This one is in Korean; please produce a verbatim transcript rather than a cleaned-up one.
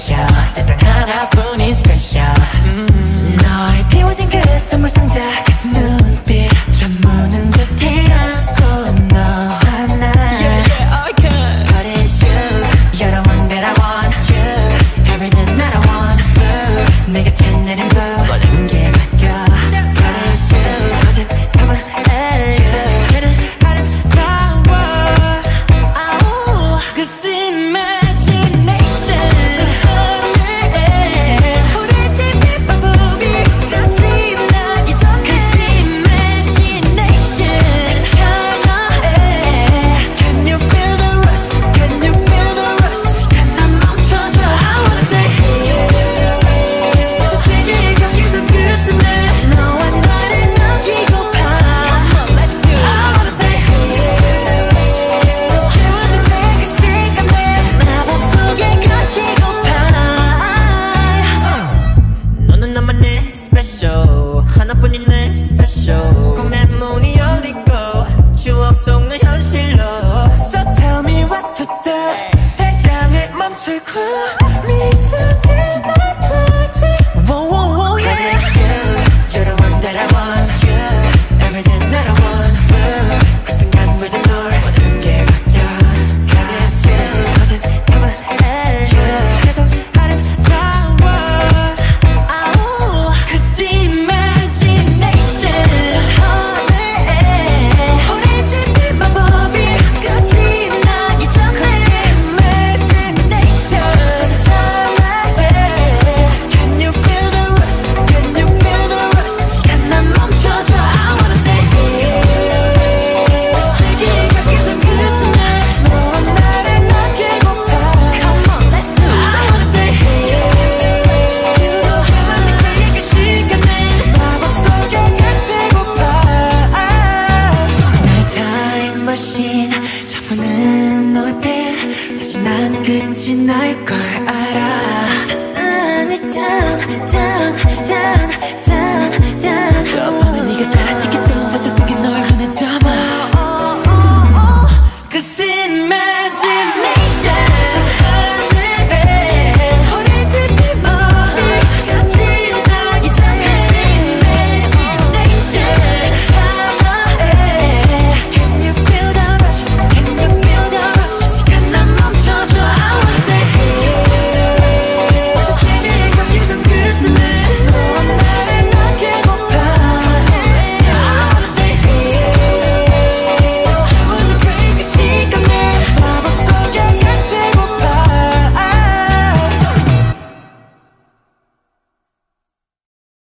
special 세상 하나뿐인 special 음. 너의 비워진 그 선물 상자 같은 눈빛 잠무는 듯한 손 너 하나 Yeah, yeah, I can. But it's you You're the one that I want You Everything that I want Blue 내 곁에 내린 blue 모든 게 바뀌어 But it's you 거짓 삼아 it's you 걔는 아름다워 oh. Cause imagination 저 하늘에 우리 집이 바보비 끝이 나기 전에 Cause imagination 찬양해 Can you feel the rush? Can you feel the rush? 시간 난 멈춰줘 I wanna stay here 저 세계의 경계선 끝쯤에 너와 나를 남기고파 Come on, let's do it I wanna stay here 채워도 돼 그 시간을 마법 속에 갇히고파 너는 나만의 special 하나뿐인 내 special 꿈의 문이 열리고 추억 속 내 현실로 So tell me what to do 태양을 멈추고 미소 지을 날 보지 Whoa, whoa, whoa, yeah Cause it's you You're the one that I want You Everything that I want Blue 그 순간 모든 널 모든 게 바뀌어 Cause it's you 거짓 삼아 it's you 계속 아름다워 oh. Cause imagination 저 하늘에 우리 집이 마법이 끝이 나기 전에 Imagination 찬양해 Can you feel the rush? Can you feel the rush? 시간 난 멈춰줘 I wanna stay here 이 세계의 경계선 끝쯤에 너와 나를 남기고파 Come on, let's do it I wanna stay here 너와 느끼는 그 시간을 마법 속에 갇히고파 나의 타임머신 저무는 놀빛 사실 난 끝이 날걸